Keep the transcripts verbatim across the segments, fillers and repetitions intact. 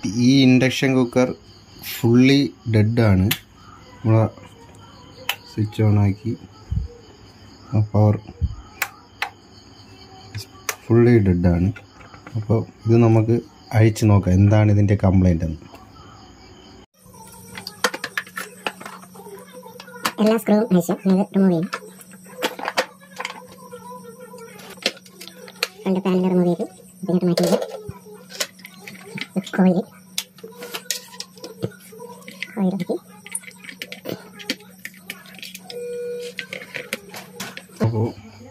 ഈ induction cooker fully ഡെഡാണ്. നമ്മൾ സ്വിച്ച് ഓൺ ആക്കി പവർ ഫുള്ളി ഡെഡാണ്. അപ്പോൾ ഇത് നമുക്ക് അഴിച്ച് നോക്കാം എന്താണ് ഇതിൻ്റെ കംപ്ലൈൻ്റ് എന്ന്. എല്ലാ സ്ക്രൂവും അഴിച്ച് റിമൂവ് ചെയ്യും. രണ്ട് പാനൽ റിമൂവ് ചെയ്ത് പിന്നീട് മാറ്റിയത് കോയിൽ കോയിൽ നോക്കി. അപ്പോൾ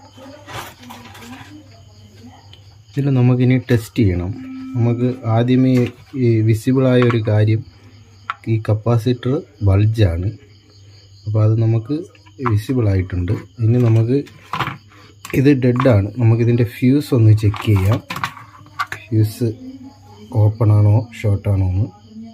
ഇതിൽ നമുക്കിനി ടെസ്റ്റ് ചെയ്യണം. നമുക്ക് ആദ്യമേ ഈ വിസിബിളായ ഒരു കാര്യം ഈ കപ്പാസിറ്റർ ബൾജാണ്. അപ്പോൾ അത് നമുക്ക് വിസിബിളായിട്ടുണ്ട്. ഇനി നമുക്ക് ഇത് ഡെഡാണ്. നമുക്കിതിൻ്റെ ഫ്യൂസ് ഒന്ന് ചെക്ക് ചെയ്യാം. ഫ്യൂസ് ഓപ്പൺ ആണോ ഷോർട്ടാണോ എന്ന്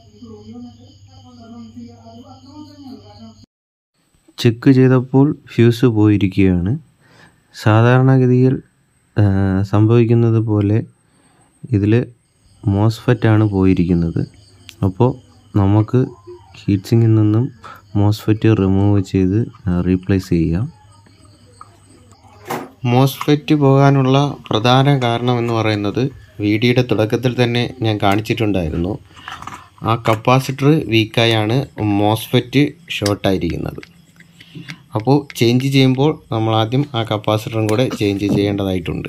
ചെക്ക് ചെയ്തപ്പോൾ ഫ്യൂസ് പോയിരിക്കുകയാണ്. സാധാരണഗതിയിൽ സംഭവിക്കുന്നത് പോലെ ഇതിൽ മോസ്ഫെറ്റാണ് പോയിരിക്കുന്നത്. അപ്പോൾ നമുക്ക് ഹീറ്റ് സിങ്കിൽ നിന്നും മോസ്ഫെറ്റ് റിമൂവ് ചെയ്ത് റീപ്ലേസ് ചെയ്യാം. മോസ്ഫെറ്റ് പോകാനുള്ള പ്രധാന കാരണം എന്ന് പറയുന്നത് വീഡിയോയുടെ തുടക്കത്തിൽ തന്നെ ഞാൻ കാണിച്ചിട്ടുണ്ടായിരുന്നു. ആ കപ്പാസിറ്റർ വീക്കായാണ് മോസ്ഫെറ്റ് ഷോർട്ടായിരിക്കുന്നത്. അപ്പോൾ ചേഞ്ച് ചെയ്യുമ്പോൾ നമ്മൾ ആദ്യം ആ കപ്പാസിറ്ററും കൂടെ ചേഞ്ച് ചെയ്യേണ്ടതായിട്ടുണ്ട്.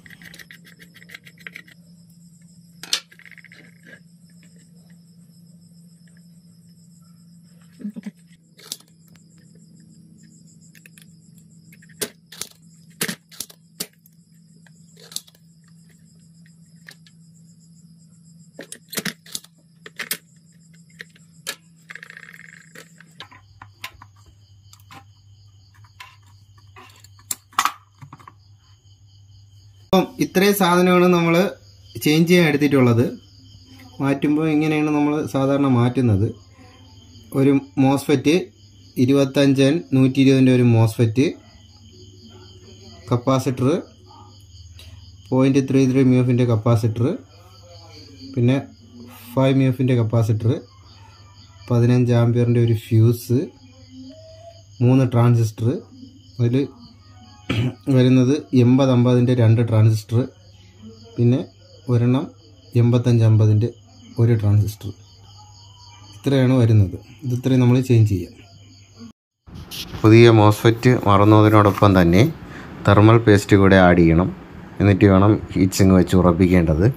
അപ്പം ഇത്രയും സാധനമാണ് നമ്മൾ ചേഞ്ച് ചെയ്യാൻ എടുത്തിട്ടുള്ളത്. മാറ്റുമ്പോൾ ഇങ്ങനെയാണ് നമ്മൾ സാധാരണ മാറ്റുന്നത്. ഒരു മോസ്ഫെറ്റ് ഇരുപത്തഞ്ച് നൂറ്റി ഇരുപതിൻ്റെ ഒരു MOSFET, capacitor point three three മി എഫിൻ്റെ കപ്പാസിറ്റർ, പിന്നെ ഫൈവ് മി എഫിൻ്റെ കപ്പാസിറ്റർ, പതിനഞ്ച് ആംപിയറിൻ്റെ ഒരു ഫ്യൂസ്, മൂന്ന് ട്രാൻസിസ്റ്റർ, അതിൽ വരുന്നത് എൺപത് അമ്പതിൻ്റെ രണ്ട് ട്രാൻസിസ്റ്റർ, പിന്നെ ഒരെണ്ണം എൺപത്തഞ്ച് അമ്പതിൻ്റെ ഒരു ട്രാൻസിസ്റ്റർ. ഇത്രയാണ് വരുന്നത്. ഇത് ഇത്രയും നമ്മൾ ചേഞ്ച് ചെയ്യാം. പുതിയ മോസ്ഫെറ്റ് മാറുന്നതിനോടൊപ്പം തന്നെ തെർമൽ പേസ്റ്റ് കൂടെ ആഡ് ചെയ്യണം. എന്നിട്ട് വേണം ഹീറ്റ് സിങ്ക് വെച്ച് ഉറപ്പിക്കേണ്ടത്.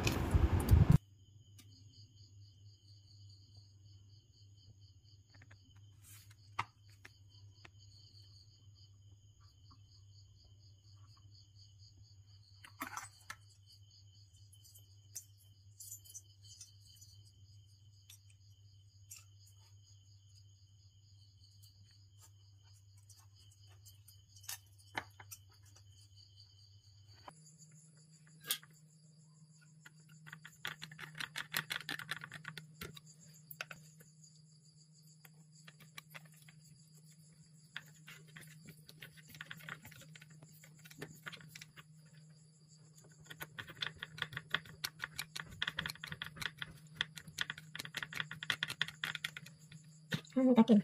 തട്ടി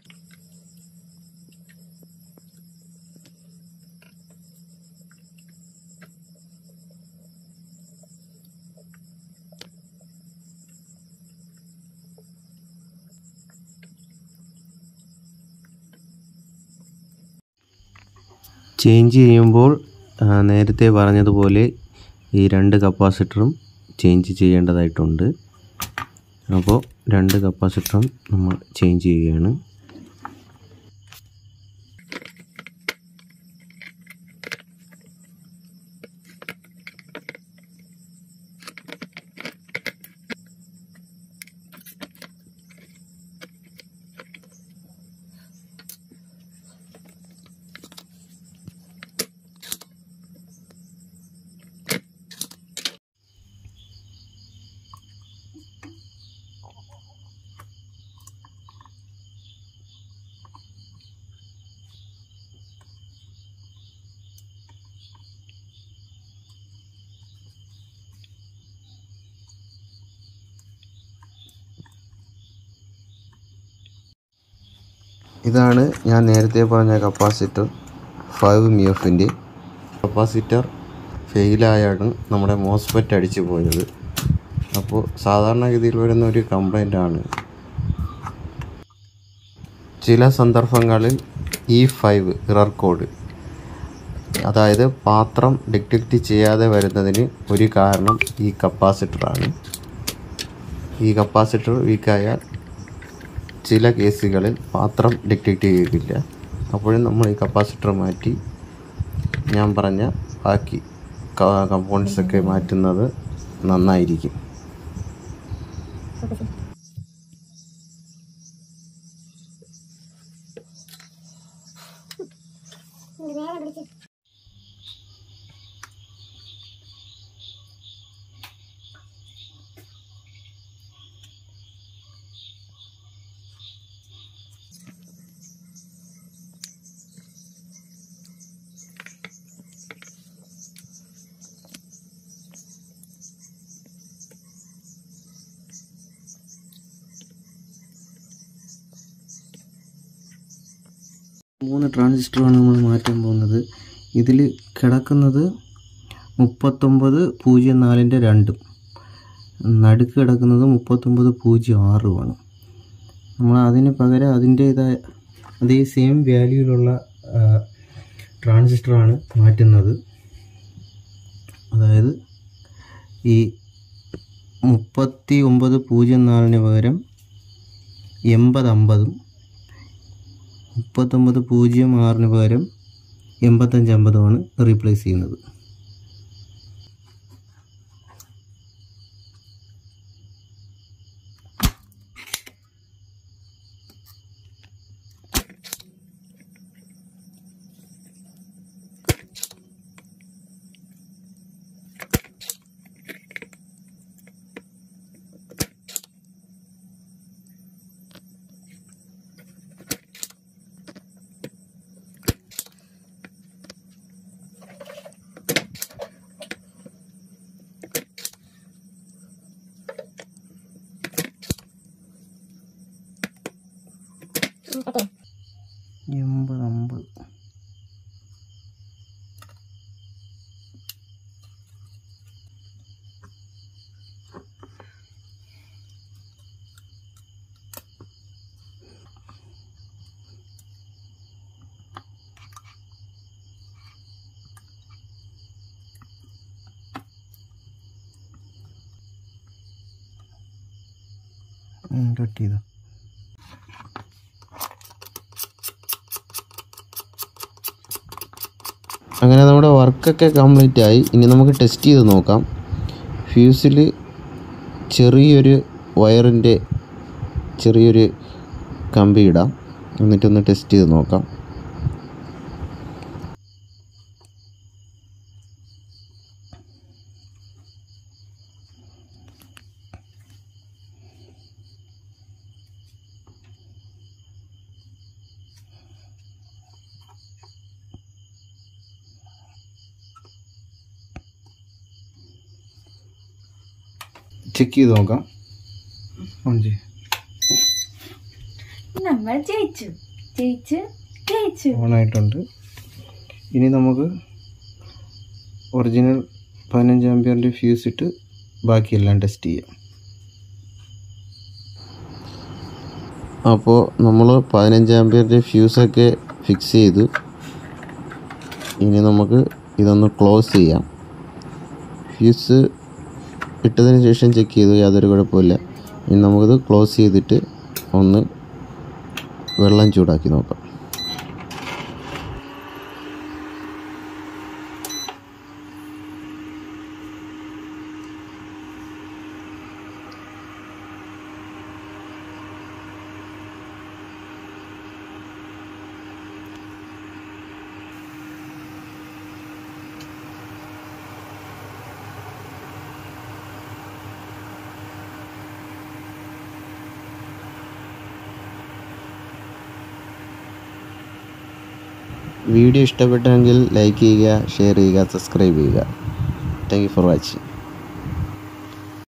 ചേഞ്ച് ചെയ്യുമ്പോൾ നേരത്തെ പറഞ്ഞതുപോലെ ഈ രണ്ട് കപ്പാസിറ്ററും ചേഞ്ച് ചെയ്യേണ്ടതായിട്ടുണ്ട്. അപ്പോൾ രണ്ട് കപ്പാസിറ്ററും നമ്മൾ ചേഞ്ച് ചെയ്യുകയാണ്. ഇതാണ് ഞാൻ നേരത്തെ പറഞ്ഞ കപ്പാസിറ്റർ ഫൈവ് മി എഫിൻ്റെ. കപ്പാസിറ്റർ ഫെയിലായാണ് നമ്മുടെ മോസ്ഫെറ്റ് അടിച്ചു പോയത്. അപ്പോൾ സാധാരണഗതിയിൽ വരുന്ന ഒരു കംപ്ലൈൻ്റാണ്. ചില സന്ദർഭങ്ങളിൽ ഇ ഫൈവ് ഇറർ കോഡ്, അതായത് പാത്രം ഡിറ്റക്റ്റ് ചെയ്യാതെ വരുന്നതിന് ഒരു കാരണം ഈ കപ്പാസിറ്ററാണ്. ഈ കപ്പാസിറ്റർ വീക്കായാൽ ചില കേസുകളിൽ പാത്രം ഡിറ്റക്റ്റ് ചെയ്യില്ല. അപ്പോഴും നമ്മൾ ഈ കപ്പാസിറ്റർ മാറ്റി ഞാൻ പറഞ്ഞ ബാക്കി കമ്പോണൻസൊക്കെ മാറ്റുന്നത് നന്നായിരിക്കും. മൂന്ന് ട്രാൻസിസ്റ്ററാണ് നമ്മൾ മാറ്റാൻ പോകുന്നത്. ഇതിൽ കിടക്കുന്നത് മുപ്പത്തൊമ്പത് പൂജ്യം നാലിൻ്റെ രണ്ടും, നടുക്ക് കിടക്കുന്നത് മുപ്പത്തൊമ്പത് പൂജ്യം ആറുമാണ്. നമ്മൾ അതിന് പകരം അതിൻ്റേതായ അതേ സെയിം വാല്യൂയിലുള്ള ട്രാൻസിസ്റ്ററാണ് മാറ്റുന്നത്. അതായത് ഈ മുപ്പത്തി ഒമ്പത് പൂജ്യം നാലിന് പകരം എൺപത് അമ്പതും, മുപ്പത്തൊമ്പത് പൂജ്യം ആറിന് പകരം എൺപത്തഞ്ച് അമ്പതുമാണ് റീപ്ലേസ് ചെയ്യുന്നത്. എൺപത് അമ്പത് കട്ട് ചെയ്തോ. അങ്ങനെ നമ്മുടെ വർക്കൊക്കെ കംപ്ലീറ്റ് ആയി. ഇനി നമുക്ക് ടെസ്റ്റ് ചെയ്ത് നോക്കാം. ഫ്യൂസിൽ ചെറിയൊരു വയറിൻ്റെ ചെറിയൊരു കമ്പി ഇടാം, എന്നിട്ടൊന്ന് ടെസ്റ്റ് ചെയ്ത് നോക്കാം. ചെക്ക് ചെയ്ത് നോക്കാം. നമ്മൾ ജയിച്ചു ജയിച്ചു ജയിച്ചു ഓണായിട്ടുണ്ട്. ഇനി നമുക്ക് ഒറിജിനൽ പതിനഞ്ച് ആമ്പിയറിൻ്റെ ഫ്യൂസ് ഇട്ട് ബാക്കിയെല്ലാം ടെസ്റ്റ് ചെയ്യാം. അപ്പോൾ നമ്മൾ പതിനഞ്ച് ആമ്പിയറിൻ്റെ ഫ്യൂസൊക്കെ ഫിക്സ് ചെയ്തു. ഇനി നമുക്ക് ഇതൊന്ന് ക്ലോസ് ചെയ്യാം. ഫ്യൂസ് ഇട്ടതിന് ശേഷം ചെക്ക് ചെയ്തു, യാതൊരു കുഴപ്പമില്ല. ഇനി നമുക്കിത് ക്ലോസ് ചെയ്തിട്ട് ഒന്ന് വെള്ളം ചൂടാക്കി നോക്കാം. വീഡിയോ ഇഷ്ടപ്പെട്ടെങ്കിൽ ലൈക്ക് ചെയ്യുക, ഷെയർ ചെയ്യുക, സബ്സ്ക്രൈബ് ചെയ്യുക. Thank you for watching.